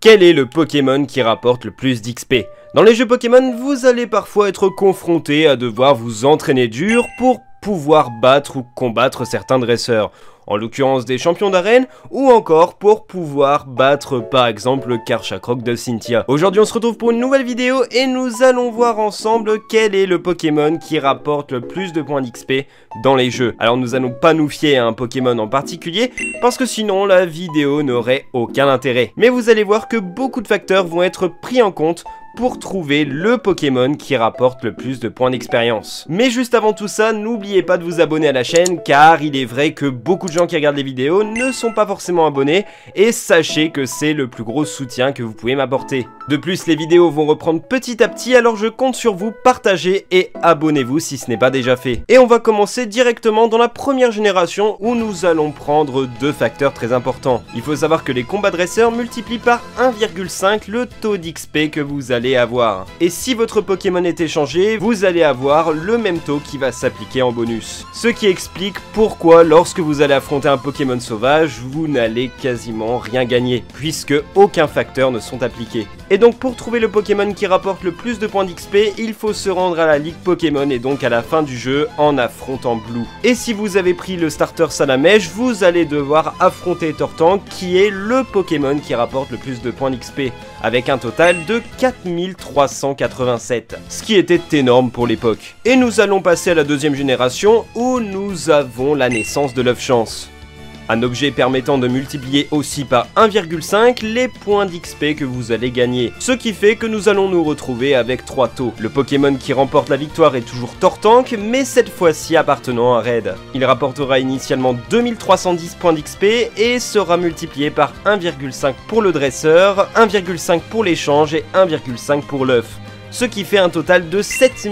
Quel est le Pokémon qui rapporte le plus d'XP? Dans les jeux Pokémon, vous allez parfois être confronté à devoir vous entraîner dur pour pouvoir battre ou combattre certains dresseurs, en l'occurrence des champions d'arène, ou encore pour pouvoir battre par exemple le Karchakroc de Cynthia. Aujourd'hui on se retrouve pour une nouvelle vidéo et nous allons voir ensemble quel est le Pokémon qui rapporte le plus de points d'XP dans les jeux. Alors nous allons pas nous fier à un Pokémon en particulier, parce que sinon la vidéo n'aurait aucun intérêt. Mais vous allez voir que beaucoup de facteurs vont être pris en compte pour trouver le Pokémon qui rapporte le plus de points d'expérience. Mais juste avant tout ça, n'oubliez pas de vous abonner à la chaîne, car il est vrai que beaucoup de gens qui regardent les vidéos ne sont pas forcément abonnés, et sachez que c'est le plus gros soutien que vous pouvez m'apporter. De plus, les vidéos vont reprendre petit à petit, alors je compte sur vous, partagez et abonnez-vous si ce n'est pas déjà fait. Et on va commencer directement dans la première génération, où nous allons prendre deux facteurs très importants. Il faut savoir que les combats dresseurs multiplient par 1,5 le taux d'XP que vous allez avoir. Et si votre Pokémon est échangé, vous allez avoir le même taux qui va s'appliquer en bonus. Ce qui explique pourquoi lorsque vous allez affronter un Pokémon sauvage, vous n'allez quasiment rien gagner, puisque aucun facteur ne sont appliqués. Et donc pour trouver le Pokémon qui rapporte le plus de points d'XP, il faut se rendre à la Ligue Pokémon et donc à la fin du jeu en affrontant Blue. Et si vous avez pris le starter Salamèche, vous allez devoir affronter Tortank, qui est le Pokémon qui rapporte le plus de points d'XP, avec un total de 4387, ce qui était énorme pour l'époque. Et nous allons passer à la deuxième génération, où nous avons la naissance de l'œuf chance. Un objet permettant de multiplier aussi par 1,5 les points d'XP que vous allez gagner. Ce qui fait que nous allons nous retrouver avec 3 taux. Le Pokémon qui remporte la victoire est toujours Tortank, mais cette fois-ci appartenant à Red. Il rapportera initialement 2310 points d'XP et sera multiplié par 1,5 pour le dresseur, 1,5 pour l'échange et 1,5 pour l'œuf. Ce qui fait un total de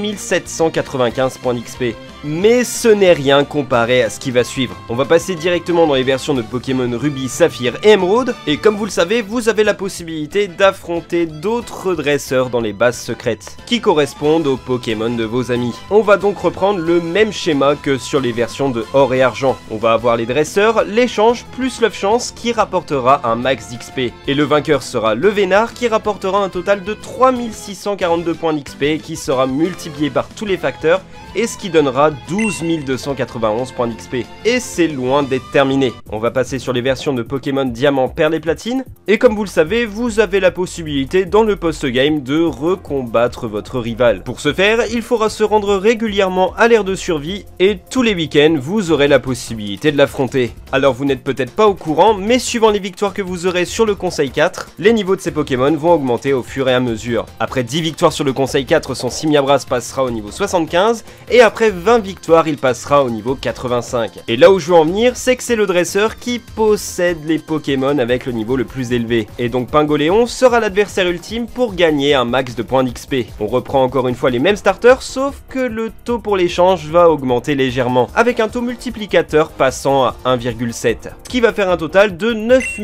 7795 points d'XP. Mais ce n'est rien comparé à ce qui va suivre. On va passer directement dans les versions de Pokémon Ruby, Saphir et Émeraude, et comme vous le savez, vous avez la possibilité d'affronter d'autres dresseurs dans les bases secrètes, qui correspondent aux Pokémon de vos amis. On va donc reprendre le même schéma que sur les versions de Or et Argent. On va avoir les dresseurs, l'échange plus l'œuf chance qui rapportera un max d'XP. Et le vainqueur sera le Vénard qui rapportera un total de 3642 points d'XP qui sera multiplié par tous les facteurs, et ce qui donnera 12 291 points d'XP. Et c'est loin d'être terminé. On va passer sur les versions de Pokémon Diamant, Perle et Platine. Et comme vous le savez, vous avez la possibilité dans le post-game de recombattre votre rival. Pour ce faire, il faudra se rendre régulièrement à l'aire de survie et tous les week-ends, vous aurez la possibilité de l'affronter. Alors vous n'êtes peut-être pas au courant, mais suivant les victoires que vous aurez sur le Conseil 4, les niveaux de ces Pokémon vont augmenter au fur et à mesure. Après 10 victoires sur le Conseil 4, son Simiabras passera au niveau 75, et après 20 victoires, il passera au niveau 85. Et là où je veux en venir, c'est que c'est le dresseur qui possède les Pokémon avec le niveau le plus élevé. Et donc Pingoléon sera l'adversaire ultime pour gagner un max de points d'XP. On reprend encore une fois les mêmes starters, sauf que le taux pour l'échange va augmenter légèrement, avec un taux multiplicateur passant à 1,7. Ce qui va faire un total de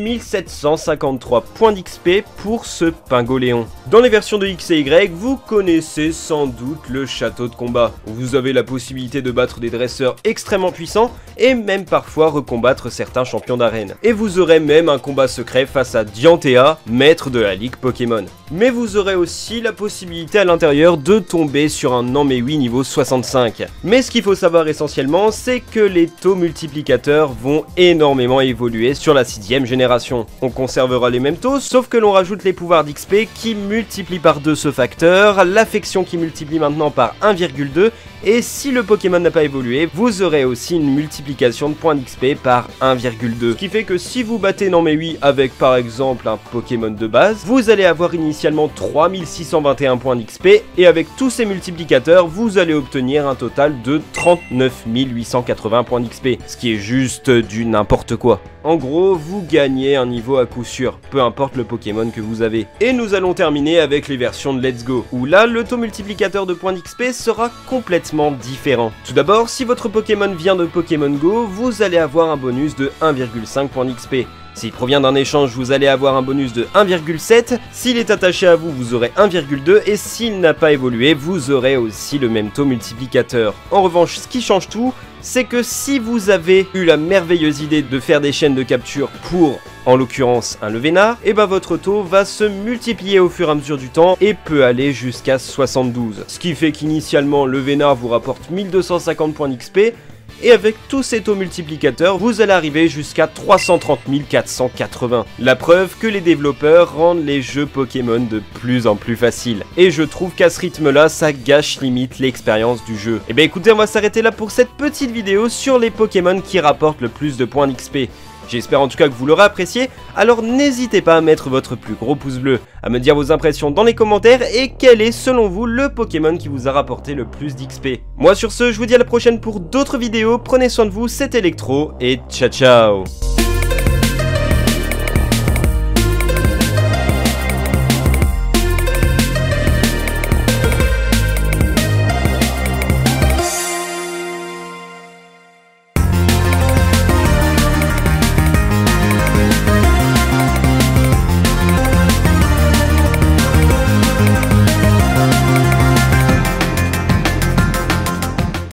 9753 points d'XP pour ce Pingoléon. Dans les versions de X et Y, vous connaissez sans doute le château de combat, où vous avez la possibilité de battre des dresseurs extrêmement puissants et même parfois recombattre certains champions d'arène. Et vous aurez même un combat secret face à Dianthea, maître de la Ligue Pokémon. Mais vous aurez aussi la possibilité à l'intérieur de tomber sur un Namewi niveau 65. Mais ce qu'il faut savoir essentiellement, c'est que les taux multiplicateurs vont énormément évoluer sur la 6ème génération. On conservera les mêmes taux, sauf que l'on rajoute les pouvoirs d'XP qui multiplient par 2 ce facteur, l'affection qui multiplie maintenant par 1,2, et si le Pokémon n'a pas évolué, vous aurez aussi une multiplication de points d'XP par 1,2. Ce qui fait que si vous battez Namewi avec par exemple un Pokémon de base, vous allez avoir initialement 3621 points d'XP, et avec tous ces multiplicateurs, vous allez obtenir un total de 39 880 points d'XP, ce qui est juste du n'importe quoi. En gros, vous gagnez un niveau à coup sûr, peu importe le Pokémon que vous avez. Et nous allons terminer avec les versions de Let's Go, où là, le taux multiplicateur de points d'XP sera complètement différent. Tout d'abord, si votre Pokémon vient de Pokémon Go, vous allez avoir un bonus de 1,5 points d'XP. S'il provient d'un échange, vous allez avoir un bonus de 1,7, s'il est attaché à vous, vous aurez 1,2, et s'il n'a pas évolué, vous aurez aussi le même taux multiplicateur. En revanche, ce qui change tout, c'est que si vous avez eu la merveilleuse idée de faire des chaînes de capture pour en l'occurrence un Levénard, et bah votre taux va se multiplier au fur et à mesure du temps et peut aller jusqu'à 72. Ce qui fait qu'initialement le Levénard vous rapporte 1250 points d'XP, et avec tous ces taux multiplicateurs, vous allez arriver jusqu'à 330 480. La preuve que les développeurs rendent les jeux Pokémon de plus en plus faciles. Et je trouve qu'à ce rythme-là, ça gâche limite l'expérience du jeu. Et bah écoutez, on va s'arrêter là pour cette petite vidéo sur les Pokémon qui rapportent le plus de points d'XP. J'espère en tout cas que vous l'aurez apprécié, alors n'hésitez pas à mettre votre plus gros pouce bleu, à me dire vos impressions dans les commentaires et quel est selon vous le Pokémon qui vous a rapporté le plus d'XP. Moi sur ce, je vous dis à la prochaine pour d'autres vidéos, prenez soin de vous, c'était Electro et ciao ciao.